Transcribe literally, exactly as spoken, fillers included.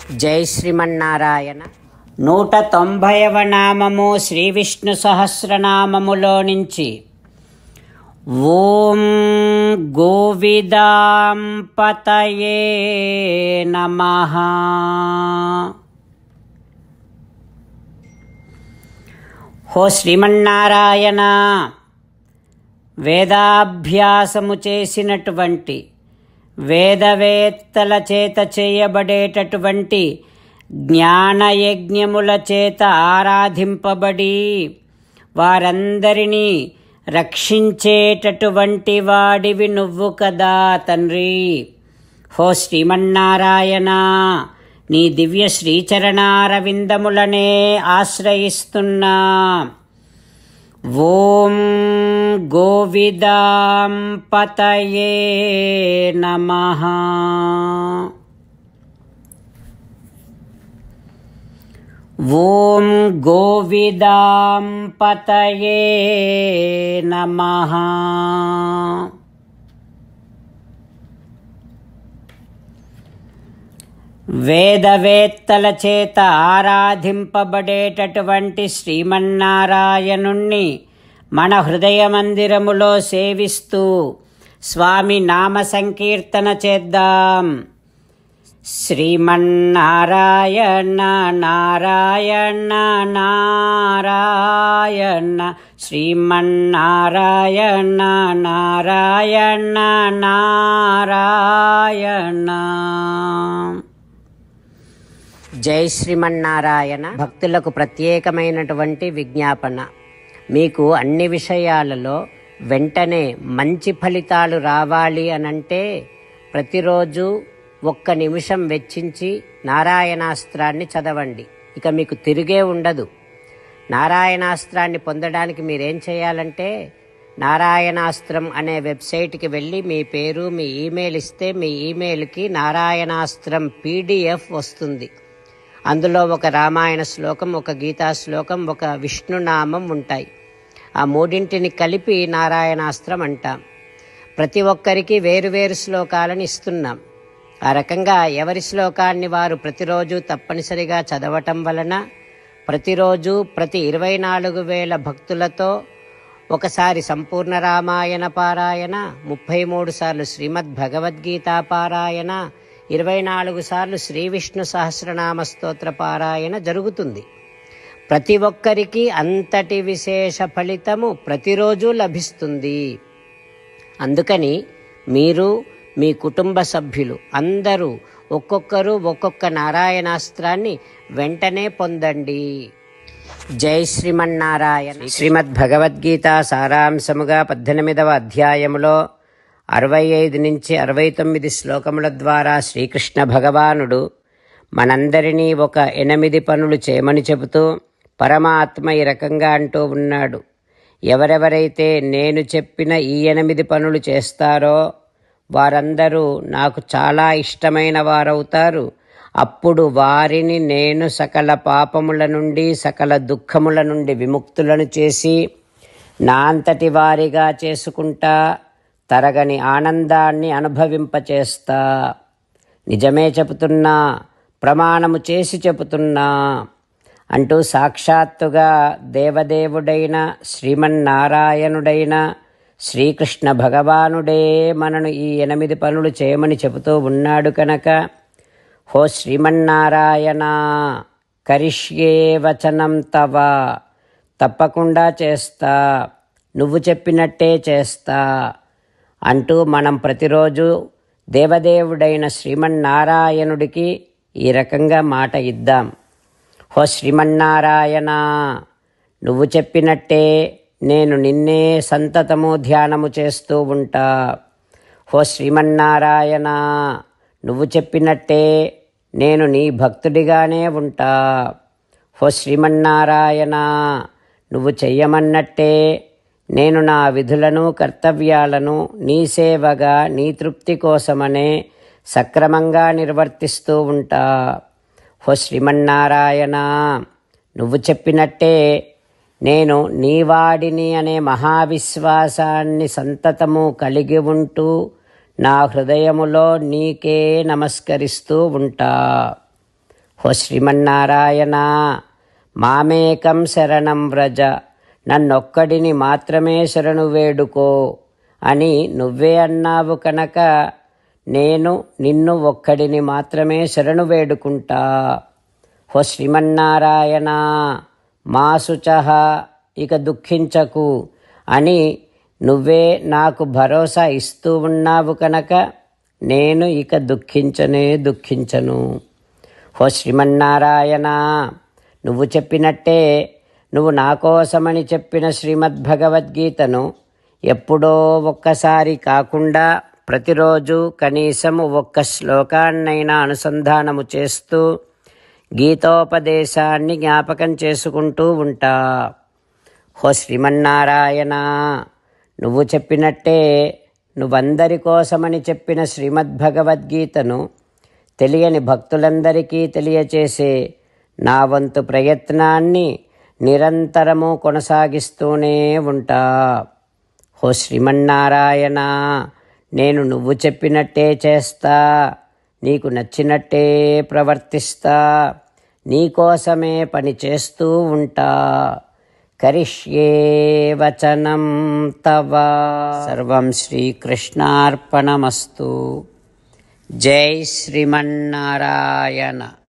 జై శ్రీమన్నారాయణ. నూట తొంభైవ నామము శ్రీ విష్ణు సహస్రనామములో నుంచి ఓం గోవిదాం పతయే నమః. హో శ్రీమన్నారాయణ, వేదాభ్యాసము చేసినటువంటి వేదవేత్తల చేత చేయబడేటటువంటి జ్ఞానయజ్ఞముల చేత ఆరాధింపబడి వారందరినీ రక్షించేటటువంటి వాడివి నువ్వు కదా తండ్రి. హో శ్రీమన్నారాయణ, నీ దివ్య శ్రీచరణారవిందములనే ఆశ్రయిస్తున్నా. ఓం గోవిదాం పతయే నమః. ఓం గోవిదాం పతయే నమః. వేదవేత్తల చేత ఆరాధింపబడేటటువంటి శ్రీమన్నారాయణుణ్ణి మన హృదయ మందిరములో సేవిస్తూ స్వామి నామ సంకీర్తన చేద్దాం. శ్రీమన్నారాయణ నారాయణ నారాయణ, శ్రీమన్నారాయణ నారాయణ నారాయణ. జై శ్రీమన్నారాయణ. భక్తులకు ప్రత్యేకమైనటువంటి విజ్ఞాపన. మీకు అన్ని విషయాలలో వెంటనే మంచి ఫలితాలు రావాలి అనంటే ప్రతిరోజు ఒక్క నిమిషం వెచ్చించి నారాయణాస్త్రాన్ని చదవండి. ఇక మీకు తిరిగే ఉండదు. నారాయణాస్త్రాన్ని పొందడానికి మీరేం చేయాలంటే నారాయణాస్త్రం అనే వెబ్సైట్కి వెళ్ళి మీ పేరు మీ ఈమెయిల్ ఇస్తే మీ ఈమెయిల్కి నారాయణాస్త్రం పీడిఎఫ్ వస్తుంది. అందులో ఒక రామాయణ శ్లోకం, ఒక గీతా శ్లోకం, ఒక విష్ణునామం ఉంటాయి. ఆ మూడింటిని కలిపి నారాయణాస్త్రం అంటాం. ప్రతి ఒక్కరికి వేరువేరు శ్లోకాలను ఇస్తున్నాం. ఆ రకంగా ఎవరి శ్లోకాన్ని వారు ప్రతిరోజు తప్పనిసరిగా చదవటం వలన ప్రతిరోజు ప్రతి ఇరవై నాలుగు వేల భక్తులతో ఒకసారి సంపూర్ణ రామాయణ పారాయణ, ముప్పై మూడు సార్లు శ్రీమద్ భగవద్గీత పారాయణ, ఇరవై నాలుగు సార్లు శ్రీ విష్ణు సహస్రనామ స్తోత్ర పారాయణ జరుగుతుంది. ప్రతి ఒక్కరికి అంతటి విశేష ఫలితము ప్రతిరోజు లభిస్తుంది. అందుకని మీరు మీ కుటుంబ సభ్యులు అందరూ ఒక్కొక్కరు ఒక్కొక్క నారాయణాస్త్రాన్ని వెంటనే పొందండి. జై శ్రీమన్నారాయణ. శ్రీమద్ భగవద్గీత సారాంశముగా పద్దెనిమిదవ అధ్యాయములో అరవై ఐదు నుంచి అరవై తొమ్మిది శ్లోకముల ద్వారా శ్రీకృష్ణ భగవానుడు మనందరినీ ఒక ఎనిమిది పనులు చేయమని చెబుతూ పరమాత్మ ఈ రకంగా అంటూ ఉన్నాడు. ఎవరెవరైతే నేను చెప్పిన ఈ ఎనిమిది పనులు చేస్తారో వారందరూ నాకు చాలా ఇష్టమైన వారవుతారు. అప్పుడు వారిని నేను సకల పాపముల నుండి సకల దుఃఖముల నుండి విముక్తులను చేసి నా అంతటి వారిగా చేసుకుంటా, తరగని ఆనందాన్ని అనుభవింపచేస్తా. నిజమే చెబుతున్నా, ప్రమాణము చేసి చెబుతున్నా అంటూ సాక్షాత్తుగా దేవదేవుడైన శ్రీమన్నారాయణుడైన శ్రీకృష్ణ భగవానుడే మనను ఈ ఎనిమిది పనులు చేయమని చెబుతూ ఉన్నాడు కనుక, హో శ్రీమన్నారాయణ, కరిష్యే వచనం తవ, తప్పకుండా చేస్తా, నువ్వు చెప్పినట్టే చేస్తా అంటూ మనం ప్రతిరోజు దేవదేవుడైన శ్రీమన్నారాయణుడికి ఈ రకంగా మాట ఇద్దాం. హో శ్రీమన్నారాయణ, నువ్వు చెప్పినట్టే నేను నిన్నే సంతతము ధ్యానము చేస్తూ ఉంటా. హో శ్రీమన్నారాయణ, నువ్వు చెప్పినట్టే నేను నీ భక్తుడిగానే ఉంటా. హో శ్రీమన్నారాయణ, నువ్వు చెయ్యమన్నట్టే నేను నా విధులను కర్తవ్యాలను నీ సేవగా నీ తృప్తి కోసమనే సక్రమంగా నిర్వర్తిస్తూ ఉంటా. హో శ్రీమన్నారాయణ, నువ్వు చెప్పినట్టే నేను నీవాడిని అనే మహావిశ్వాసాన్ని సంతతము కలిగి ఉంటూ నా హృదయములో నీకే నమస్కరిస్తూ ఉంటా. ఓ శ్రీమన్నారాయణ, మామేకం శరణం వ్రజ, నన్నొక్కడిని మాత్రమే శరణు వేడుకో అని నువ్వే అన్నావు కనుక నేను నిన్ను ఒక్కడిని మాత్రమే శరణు వేడుకుంటా. ఓ శ్రీమన్నారాయణ, మా శుచః, ఇక దుఃఖించకు అని నువ్వే నాకు భరోసా ఇస్తూ ఉన్నావు కనుక నేను ఇక దుఃఖించనే దుఃఖించను. ఓ శ్రీమన్నారాయణ, నువ్వు చెప్పినట్టే నువ్వు నా కోసమని చెప్పిన శ్రీమద్భగవద్గీతను ఎప్పుడో ఒక్కసారి కాకుండా ప్రతిరోజు కనీసం ఒక్క శ్లోకాన్నైనా అనుసంధానము చేస్తూ గీతోపదేశాన్ని జ్ఞాపకం చేసుకుంటూ ఉంటా. ఓ శ్రీమన్నారాయణ, నువ్వు చెప్పినట్టే నువ్వందరి కోసమని చెప్పిన శ్రీమద్భగవద్గీతను తెలియని భక్తులందరికీ తెలియచేసే నా వంతు ప్రయత్నాన్ని నిరంతరము కొనసాగిస్తూనే ఉంటా. ఓ శ్రీమన్నారాయణ, నేను నువ్వు చెప్పినట్టే చేస్తా, నీకు నచ్చినట్టే ప్రవర్తిస్తా, నీకోసమే పని చేస్తూ ఉంటా. కరిష్యే వచనం తవ. సర్వం శ్రీకృష్ణార్పణమస్తు. జై శ్రీమన్నారాయణ.